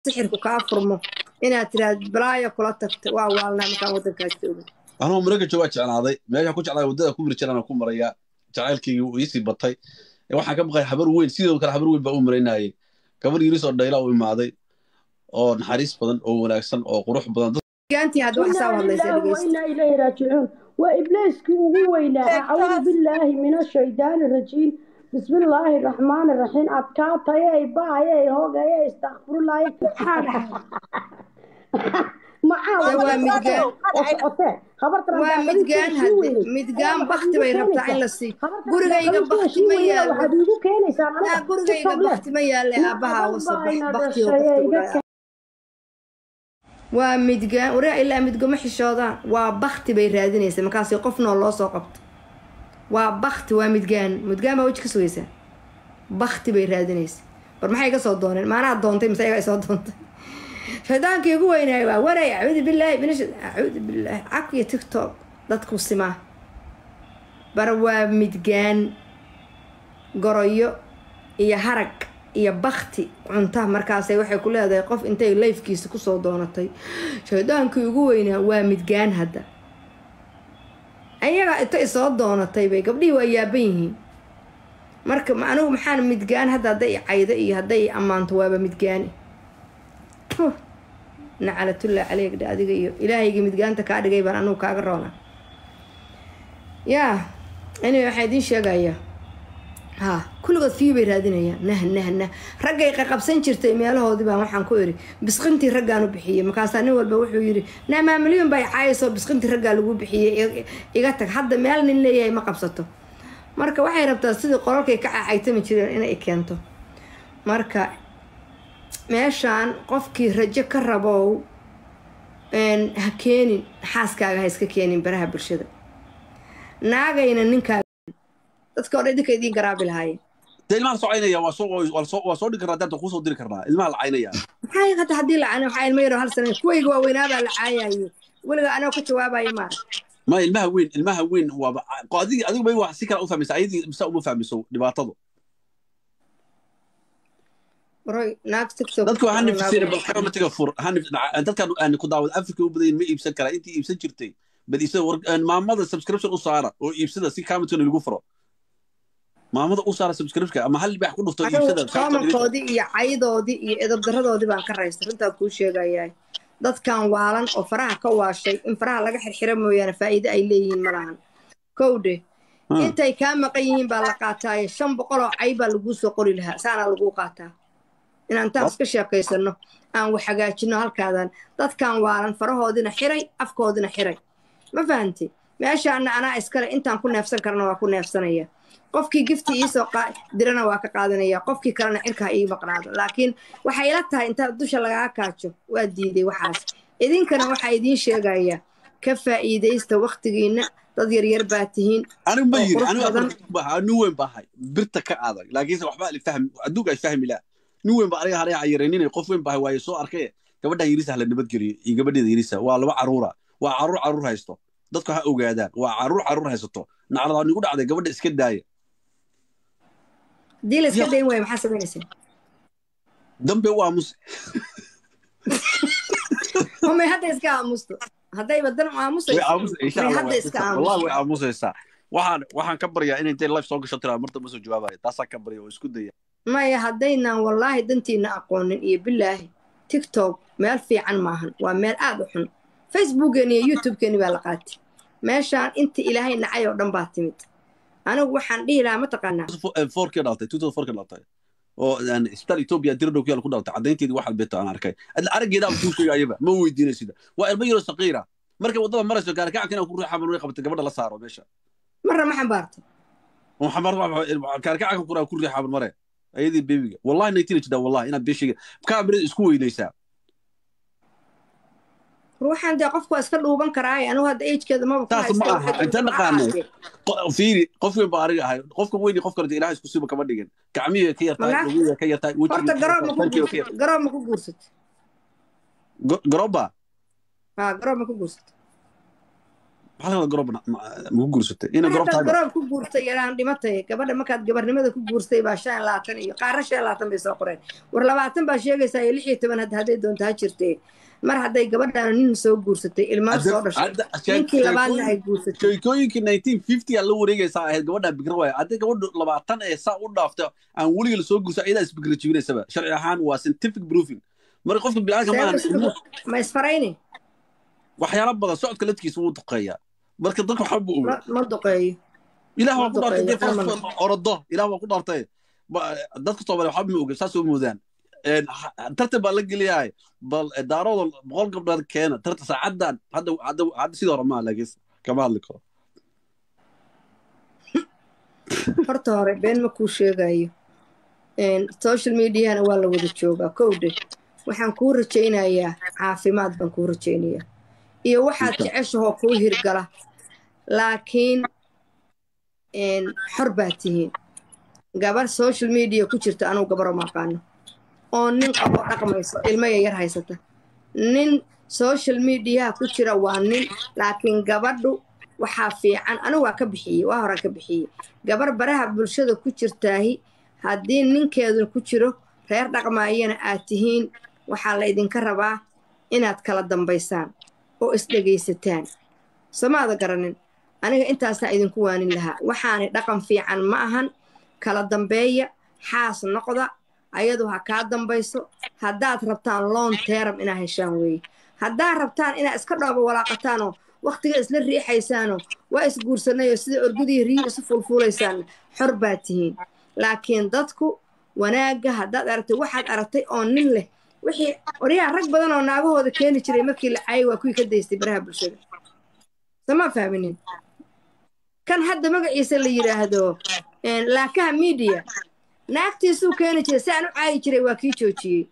sixirku kaa furmo inaad tiraahdo balaaya kula tagta waa waalnaa markaan waddankaas joogo anuu maraykan joogaa jeclaaday meeshaan ku jeclaaday waddada ku mirjalaan ku marayaa jacaylkaygii uu iisii batay waxaan ka baqay habar weyn sidoo kale habar weyn baa u maraynayay gabar yariis oo dhayla u imaaday oo naxariis badan oo wanaagsan oo qurux badan gaantii hadda wax saa hadlaysa وإنا إليه راجعون وإبليس وهوينا أعوذ بالله من الشيطان الرجيم بسم الله الرحمن الرحيم أتكاتا يا إبا يا هوغا يا استغفر الله waa midgaan hadde midgaan bakti bay rabtaa in la sii gurigayga bakti ma yaalo gurigayga bakti ma yaale aabbaha wasabax bakti waa midgaan waraa ilaa midgoma xishoodaan waa bakti bay raadinaysa markaasi qof nool loo soo qabto waa bakti waa midgaan baa weji ka sugaysaa bakti bay raadinaysa bar maxay ka soo dooneen maanaa doontay mise ayaga ay soo doontay shaydaanka ugu weynaayo waa waray acuudu billaahi acuudu billaahi cakiyo tiktok dadku simaa bar waa midgaan goroyo iyo harag iyo bakti cunta markaasay waxay ku leedahay qof intay lifekiisa kusoo doonatay shaydaankii ugu weynaa waa midgaan hadda ayaga intay soo doonatay bay gabdhihii waa yaaban yihiin marka anigu maxaan midgaan hadda hadday caydo iyo hadday ammaanto waaba midgaani nacalatullaa caleyg dhe adiga iyo ilaahaygii midgaanta kaa dhigay baan anugu kaaga roona yaa anyway waxaan idiin sheegayaa ها كل قد فيه بيرادينيا نه رجع قبسن jirtay meelahoodii baan waxaan ku iri bisqintii raggaan u bixiyay markaasaan walba wuxuu yiri nama milyan bay caayso bisqintii raggaa lagu bixiyay iga tag hadda meel nin leeyahay ma qabsato marka waxay rabtaa sidii qoralkay ka caaytami jireen inay keento marka meeshaan qofkii rajo ka rabo ha keenin xaaskaaga ha iska keenin baraha bulshada naagayna ninka dadka hore idinka idiin garaabi lahaayeen ilmaha socaynaya waa soo dhigi karnaa daanta kuu soo diri karnaa ilmaha la caynaya maxay hadda haddii la cayna waxaa ilmo yaro hal sano kuwayga waaweynaabaa la caayaye weliga anoo ka jawaabayo maara ma ilmaha weyn waaba adigu bay wax si kala u fahmaysa ayadii mise uma fahmayso dhibaatadu roy naag tiktok dadku waxaa nifsiina balkama taga fur dadkan aan ku daawad afrika u badan ma iibsan karaa intii iibsan jirtay bal iibsada maamada subscription u saara oo iibsada si kamitona lagu furo maamada u saara subscription ama hal baax ku dhufto iibsada kaamarkoodii iyo caydoodii iyo edab daradoodii baan ka raystay runtaa kuu sheegayaa dadkan waalan oo faraha ka waashay in faraha laga xirxiro mooyaane faa'iido ay leeyihiin ma lahan kowdhe intay kaa maqan yihiin baa la qaataaye 500 oo cay baa laguu soo qori lahaa saana laguu qaataa inaan taas ka sheekaysano aan wax hagaajino halkaadan dadkan waalan farahoodina xiray afkoodina xiray ma fahanti meeshaana anaa iskale intaan ku neefsan karna waa ku neefsanaya qofkii gifti iisoo dirana waa ka qaadanaya qofkii kalena cirka ii maqnaado laakiin waxay ila tahay inta dusha lagaa kaajo waa diiday waxaas idinkana waxaa idiin sheegaya ka faa'iidaysta waqtigiina dad yaryar baa tihiin anigu ma yiri anigu weyn baahay birta ka adag laakiin waxba la fahmi aduga ay fahmi la nin weyn baa ariga hare ayareenin qof weyn baahay way soo arkay gabadha yirisa la nabad galiyo iyo gabadheeda yirisa waa laba caruura waa caruur haysto dadku ha ogaadaan waa caruur haysato naclada nigu dhacday gabadha iska daaya dil iska dayn way maxaa sameynaysaa dambe waa mus home hadda iska aamusto hadday badan aamusayso hadda iska aamusto wallahi way aamusaysaa waxaan ka baryaa in intay live soo gasho tiraa marta ma soo jawaabayo taasaa ka barya oo isku daya maya haddaynan wallaahi dantiina aqoonin iyo bilaahi tiktok meel fiican maahan waa meel aad u xun facebookgeeni iyo youtubekeeni baa la qaatay meeshaan inta ilaahay nacay oo dhan baa timid anigu waxaan dhihi lahaa mataqaanaa 4K dhaltay 2004 dhaltay oo isbitaal Ethiopia dirdhow ku dhaltay cadaynteedii waxa beeto aan arkay arageeda aan ku sheegayba ma weydiinaysid waa ilmo yaro saqiira marka wadada marayso gaarkacana ku ruuxa manuuy qabtay gabadha la saaro meesha marra ma xambaarto gaarkacana ku ruuxa mare ayadii beebiga wallahi naytina jida wallahi inaad beeshiga kaamirada isku weynaysaa ruuxan dee qofku iska dhuuban karaa anigu hadda agekeeda ma taas ma aha inta naqaanay fiiri qofka baariga ahay qofka weyn qof kale ilaahay isku siba kama dhigin gacmihiisa ka yartaa lugihiisa ka yartaa horta garoob ma ku guursat garooba garoob ma ku guursat maxaa la garab ma guursatay ina garab tahay garab ku guurtay yaraan dhimatay gabadha markaad gabarnimada ku guurtay baa 25 iyo qaar 25 bay soo qoreen war 20 baa sheegaysaa 16 hadday doonto ha jirtee mar hadday gabadhan nin soo guursatay ilmaha soo dhashay ninkii labaadna ay guursatay sheekooyinkii 1950 aa la wareegaysaa ahayd gabadha bikra waay hadday gabadhu 20 ee saa u dhaafto aan weliga la soo guursa iyadaa isbikra jibinaysaba sharci ahaan waa scientific proofing marka qofka bilaaga ma isfarayni waxyaalo badan socodka ladkiisa wuu duqeeyaa marka dadku waxa buu ma duqeeyo ilaah waa ku dhaartay orado ilaah waa ku dhaartay dadku Soomaaliya waxa ma oga saas oo moodaan tartan baa la geliyay bal daarood boqol gabdhood keena tartan saacadan hadda sidoo hore ma lagis kama hadli karo horta hore been ma ku sheegayo social media waa la wada joogaa kowde waxaan ku rajaynayaa caafimaad baan ku rajaynayaa iyo waxaad jeceshahay ku hirgala laakiin xor baa tihiin gabar social media ku jirta anuu gabaro ma aqaano oo nin qabo dhaqmayso ilmo yar haysata nin social media ku jira waa nin laakiin gabadhu waxaa fiican anigu waa ka bixiyey waa hore ka bixiyey gabar baraha bulshada ku jirtaahi haddii ninkeedu ku jiro reer dhaqmaayana aad tihiin waxaa la idinka rabaa inaad kala dambaysaan oo isdhegaysataan somaada garanin aniga intaasna idinku waanin lahaa waxaanay dhaqan fiican ma ahan kala dambeeya xaas noqda ayadu ha kaa dambayso haddaad rabtaan long term inaa heshaan weeye haddaad rabtaan inaad iska dhooba walaaqataanoo waqtiga isla riixaysaanoo waa isguursanayoo sida orgudii rii isu fulfuulaysaan xor baa tihiin laakiin dadku wanaagga haddaad aragtay waxaad aragtay oo nin leh wixii oryaha rag badan oo naagahooda keeni jiray markii la caayay waa kuwii ka daystay baraha bulshada sama fahminin kan hadda magaciisa la yiraahdo laakaha media naagtiisuu keeni jiray si aan u caayi jiray waa kii joojiyey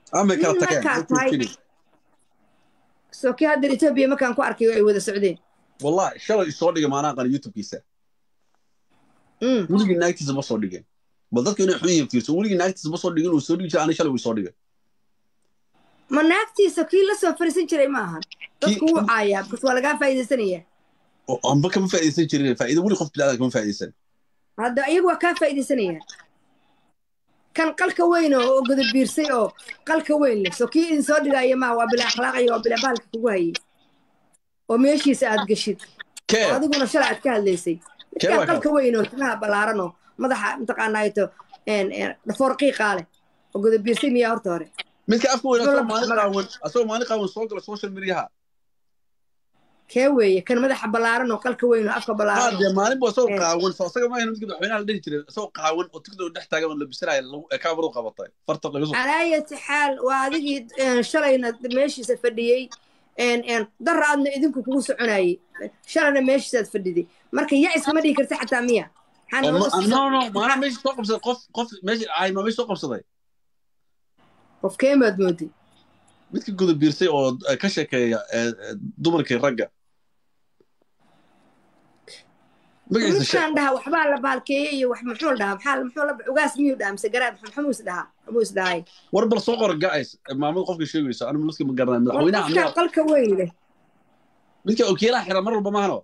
soo kii hadda Ethiopia markaan ku arkay ay wada socdeen wallahi shalay soo dhigay maanaa qan YouTube-kiisa weligii naagtiisa ma soo dhigeen bal dadka inay xun yihiin fiirso weligii naagtiisa ma soo dhigin uu soo dhigi jiray ani shalay wuu soo dhigay ma naagtiisa kii la soo fariisan jiray ma ahan dadku wuu caayaa bas waa lagaa faa'iidaysanayaa amba kama faa'iidaysan jirin faa'iido weli qof bilaadan kama faa'iidaysan hadda iyagu waa kaa faa'iidaysanayaan kan qalka weyn oo godo biirsay oo qalka weyn leh soo kii in soo dhigaya ma waa bila akhlaaq iyo bila baalka kugu hayay oo meeshiisa aad gashid adiguna shalay aad ka hadlaysay qalka weyn oo timaha balaaran oo madaxa intaqaanayto dhafoorqii qaale oo godo biirsay miyaa horta hore midka afka weyn asoo maalin qaawan soo gala social media kee weeye kan madaxa balaaran oo qalka weyn oo afka balaaran hadda maalin boo soo qaawan soo asaga ma ahayn midka madaxweynaha la dhihi jiray soo qaawan oo tiktok dhex taagan oo labisanaay kaamiro qabatay farta laga soo alaayati xaal waa adigii shalayna meeshiisa fadhiyey daraadna idinku kugu soconayay shalayna meeshiisaad fadhiday marka yaa iskama dhigi karta xataa miya no maana meesha soo qabsaday qof meesha ay ma meesha soo qabsaday qof keemaad moodi midka guda biirsay oo ka sheekeeya dumarkii ragga midkaan dhaha waxbaa la baalkeeyey iyo wax muxuu dhahaa muxuu la ugaas miyuu dhahaa mise garaad muxuu is dhahay war bal soo qor guys maamada qofka sheegaysa anigu midka ma garanay madaxweynaha midka qalka weyn leh midka okiyaalaha xiran mar walba maahano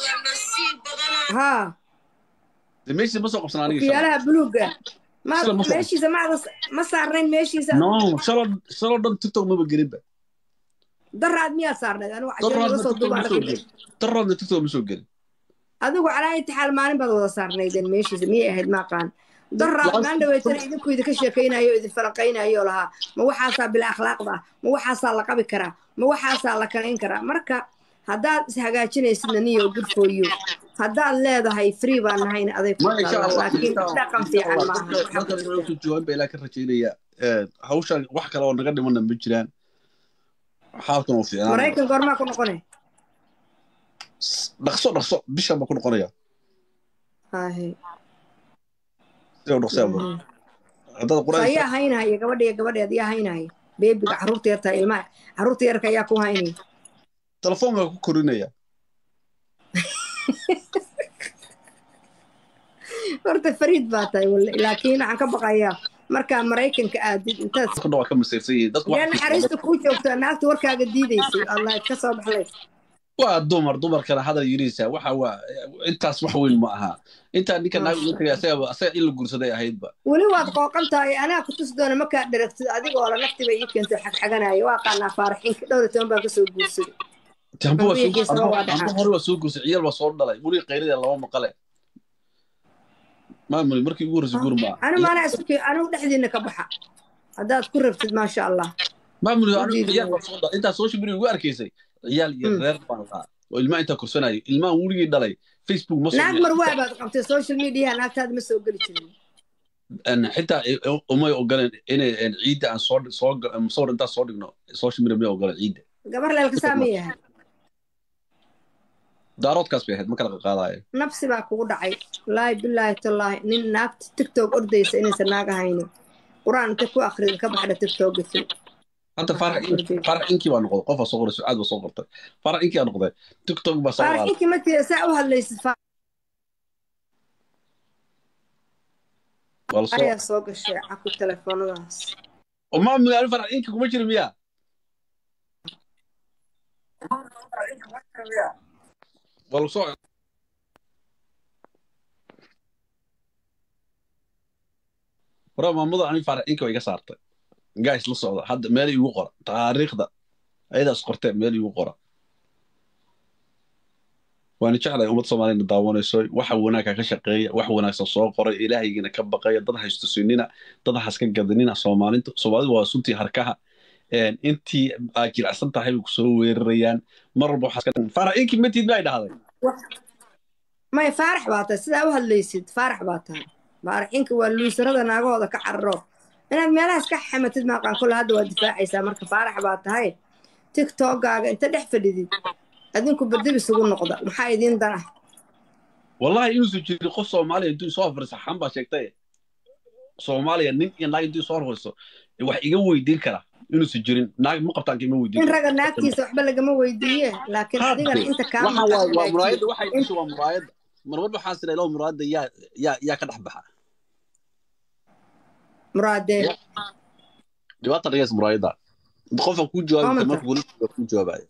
haa meeshiisa ma soo qabsan aniga okiyaalaha buluuga meeshiisa ma saarnayn meeshiisa no shalo dhan tiktok maba gelinba daraad miyaa saarnayd anigu cajab soo duubaa daraadna tiktok ma soo gelin adigu calaa intixaal maalin baad wada saarnaydeen meeshiisa miyay ahayd ma aqaan daraad maan dhaweytana idinku idinka sheekaynayo idin falaqaynayo lahaa ma waxaasaa bila akhlaaqda ah ma waxaasaa la qabi karaa ma waxaasaa la kanayn karaa marka haddaad ishagaajinaysidna niyo good for you haddaad leedahay free baan nahayna aday ku taala laakiin dhaqan fiican maaha jawaan baa ilaa ka rajaynaya hawshan wax kale oo naga dhimana ma jiraan xaalkan oo fiican maraykan goormaa ku noqonay dhaqso bishan ba ku noqonaya ayaa haynaya gabadheed yaa haynaya beebiga carruurta yartaa ilmaha carruurta yarka ayaa ku haynaya telefoonka ku korinaya horta fariid baa tahay laakiin waxaan ka baqayaa markaa maraykanka aadid intaad ka masaysan yihiin dadku naxariista kuu joogtaa naagta warkaaga diidaysay allah ka soo baxlay waa dumar kale hadal yiriisa waxa waa intaas wax weyn ma aha inta ninka naag ugu tagay asaga in la guursaday ahaydba weli waad qooqan tahay anaa ku tusi doona markaad dheragtid adigoo la naftiba ii keentay xagxaganaayo waa qaanaa faaraxinka dhowr iyo toban baan kasoo guursaday tambo waa soo guursay ciyaal waa soo dhalay weli qaylada laba maqale maamuli markii ugu horreysay guur ma anu maana isku anu dhexdiina ka baxa haddaad ku rabtid maasha allah maamuli anu ciyaal waa soo dhalay intaa social media ugu arkaysay ciyaal iyo reer baan lahaa oo ilmaha intaa korsanayo ilmaha weligii dhalay Facebook ma soo naag marwaa baad qabtay social media naagtaada ma soo geli jirin xitaa umay ogoleen inay ciidda aan soo intaa soo dhigno social media may ogoleen ciidda gabar leelka saama yahay daaroodkaas bay ahayd ma kala qaadaayo nafsi baa kugu dhacay wallaahi bilaahi tallaahi nin naagta tiktok ordaysa inaysan naag ahaynin qur-aan inta ku akhrida ka baxda tiktok gatin hadda farax inkii baa noqday qofaa soo qoray sucaad baa soo qortay farax inkii aa noqday tiktok baa soo farax inkii markii saa u hadlaysid ayaa soo gashay caku telefoonadaas ma magaalo farax inkii kuma jiro miyaa wala soo hore maamada ani farax inkii way iga saartay guys la socda hadda meel igu qora taariikhda ayadaas qortee meel igu qora waan jeclahay ummad Soomaaliyeed daawanayso waxa wanaagga ka shaqeeya wax wanaagsan soo qoray ilaahaygiina ka baqaya dad haysto sinina dad haska gadanina Soomaalidu waa suntii harkaha intii ay jiracsan tahay ku soo weerarayaan mar walba waxa farax inkii matid bay dhahday ma farax baata sida u hadlaysid farax baata farax inkii waa luusarada naagahooda ka carro inaad meelahaas ka xamatid ma qaan kula hadda waa difaacaysaa marka farax baa tahay TikTok-gaaga inta dhex fadhidid adinku badib isugu noqda maxaa idin dana wallahi inuu soo jiri qof Soomaali intuu soo farsaxan ba sheegtay Soomaaliya nin iyo naag intuu soo horeyso wax iga weydiin kara inuu soo jirin naag ma qabtaan kima weydiin in raga naagtiisa waxba lagama weydiiye laakiin adigana inta ka waa muraayada waxa isoo waa muraayada marwad waxaan siray loo muraayada yaa ka dhaxbaxa muraayada diwata dhigay muraayada qofka ku jawaabay markuu ku jawaabay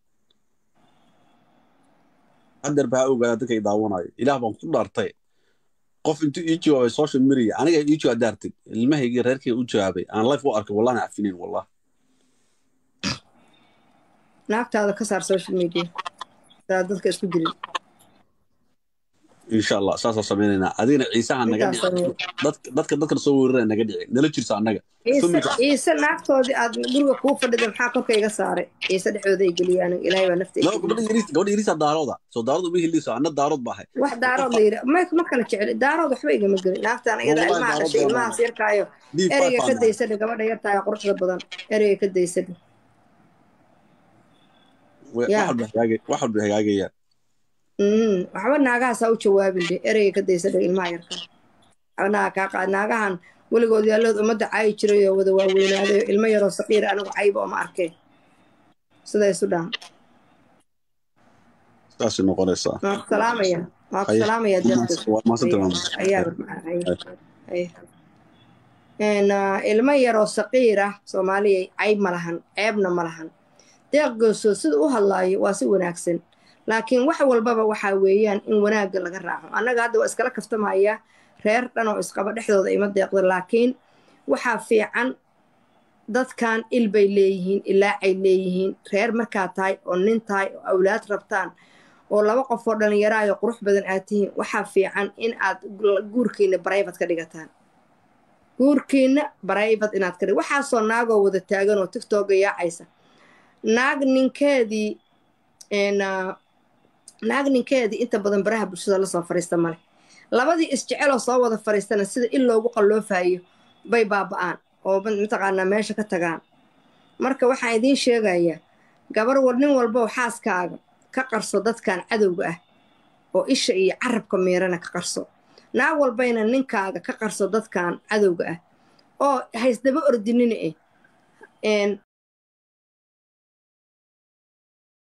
hadar baa ogaada dadka ay daawanayo ilaah baan ku dhaartay qof intuu ii jawaabay social media aniga ii jawaab daartid ilmahayga reerkay u jawaabay aan live u arkay wallahi afinin wallahi naagtaada ka saar social media dadka isku dirin insha Allah saasa sameynayna adina ciisaha naga dadka soo weeraraya naga dhici nala jirsa anaga ciisa naagtoodii aad guriga kuu fadhiday maxaa korka iga saaray ciisa dhexdooda ay geliyaan ilaahay baa nafteeda gabadha yiriisa daarooda soo daarooda ma heliso anna daarood baahay wax daarood la yiri ma kala jecel daarood waxba igama gelin naagtaan iyada ilmaha dhashay ilmaha yarkaayo ereyga ka daysada gabadha yartaay quruxda badan ereyga ka daysada wax walba hagaagaya waxba naagahaas u jawaabin ereyga ka daysada ilmaha yarka anaa ka qaad naagahan weligood yaalood umada caay jiray oo wada waaweynaaday ilmo yaroo saqiir anigu cayba oo ma arkay siday isu dhaan taas noqonaysa salaamaya ilmo yaroo saqiir ah Soomaaliya cayb ma lahan ceebna ma lahan deeqgoosoo sida u hadlaayo waa si wanaagsan laakiin wax walbaba waxa weeyaan in wanaagga laga raaco annaga hadda waa iskala kaftamaya reer dhan oo isqaba dhexdooda ima deeqdo laakiin waxaa fiican dadkan ilbay leeyihiin ilaacay leeyihiin reer markaa tahay oo nin tahay oo awlaad rabtaan oo laba qof oo dhalinyaraayo qurux badan aad tihiin waxaa fiican in aad guurkiina private ka dhigataan guurkiina private inaad ka dhig waxaasoo naagoo wada taagan oo TikTok yaacaysa naag ninkeedii inta badan baraha bulshada la soo fariista male labadii isjeceloo soo wada fariistana sida in loogu qalloofayo bay baaba'aan oo mataqaanaa meesha ka tagaan marka waxaan idiin sheegayaa gabar nin walba oo xaaskaaga ka qarso dadkan cadowga ah oo isha iyo carabka meerana ka qarso naag walbayna ninkaaga ka qarso dadkan cadowga ah oo haysdaba ordinina